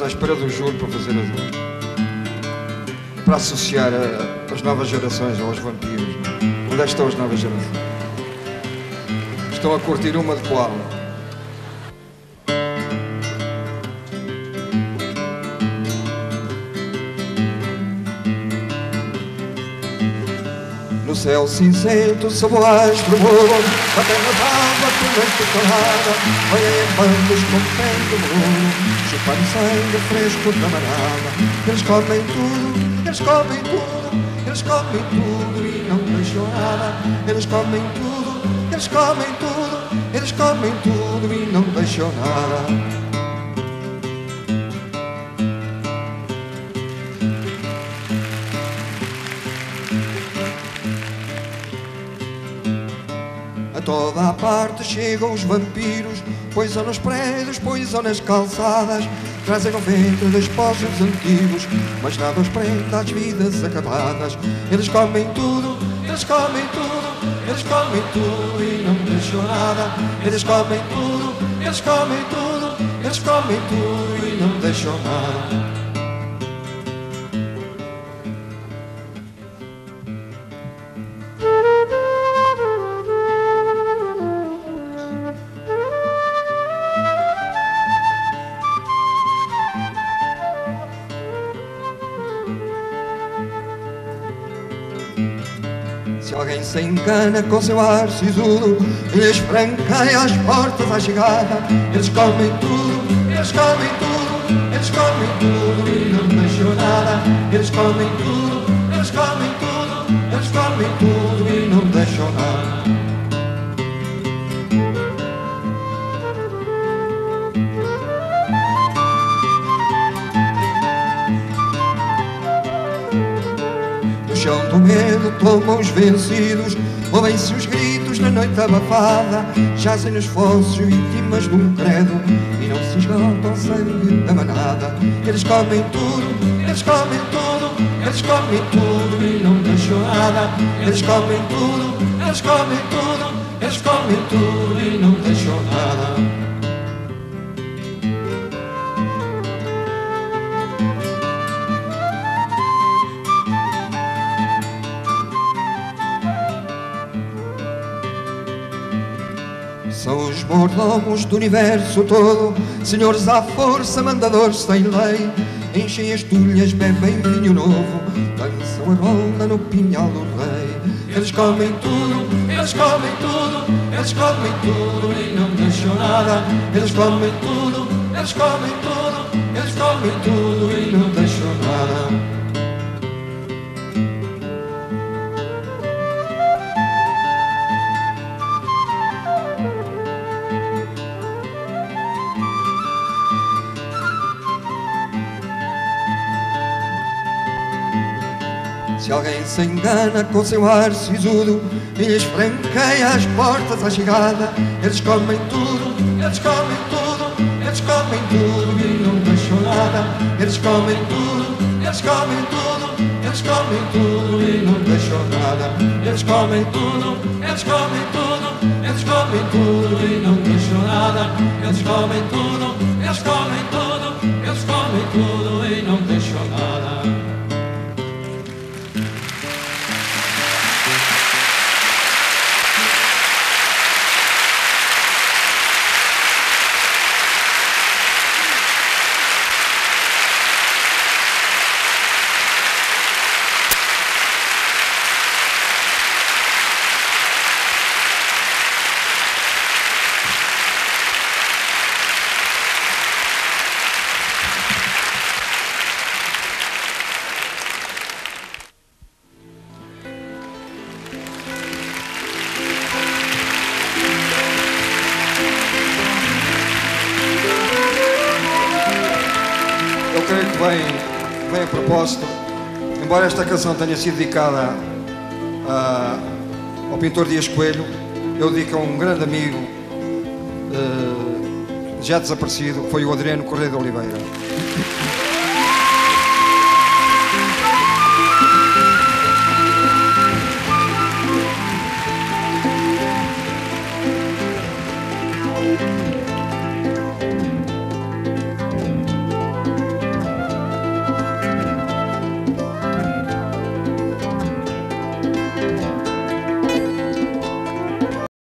à espera do juro para fazer para associar as novas gerações aos vampiros. Onde é que estão as novas gerações? Estão a curtir uma de qual? No céu cinzento, sob o astro morro, batendo as águas por noite calada, vêm em bandos com pente morro, chupando sangue fresco da manada. Eles comem tudo, eles comem tudo, eles comem tudo e não deixam nada. Eles comem tudo, eles comem tudo, eles comem tudo e não deixam nada. Toda a parte chegam os vampiros, poisam nos prédios, poisam nas calçadas, trazem no ventre despojos antigos, mas nada os prende às vidas acabadas. Eles comem tudo, eles comem tudo, eles comem tudo e não deixam nada. Eles comem tudo, eles comem tudo, eles comem tudo e não deixam nada. Se alguém se engana com seu ar sisudo e lhes franqueia as portas à chegada, eles comem tudo, eles comem tudo, eles comem tudo e não deixam nada. Eles comem tudo, eles comem tudo, eles comem tudo e não deixam nada. No chão do medo tomam os vencidos, ouvem-se os gritos na noite abafada, jazem nos fossos vítimas de um credo e não se esgotam sangue da manada. Eles comem tudo, eles comem tudo, eles comem tudo e não deixam nada. Eles comem tudo, eles comem tudo, eles comem tudo e não deixam nada. São os mordomos do universo todo, senhores à força, mandadores sem lei. Enchem as tulhas, bebem vinho novo, dançam a ronda no pinhal do rei. Eles comem tudo, eles comem tudo, eles comem tudo e não deixam nada. Eles comem tudo, eles comem tudo, eles comem tudo e não deixam nada. Se alguém se engana com seu ar sisudo e lhes franqueia as portas à chegada, eles comem tudo, eles comem tudo, eles comem tudo e não deixam nada. Eles comem tudo, eles comem tudo, eles comem tudo e não deixam nada. Eles comem tudo, eles comem tudo, eles comem tudo e não deixam nada. Eles comem tudo, eles comem tudo, eles comem tudo e não deixam nada. Eu creio que vem a propósito, embora esta canção tenha sido dedicada ao pintor Dias Coelho, eu dedico a um grande amigo já desaparecido, que foi o Adriano Correia de Oliveira.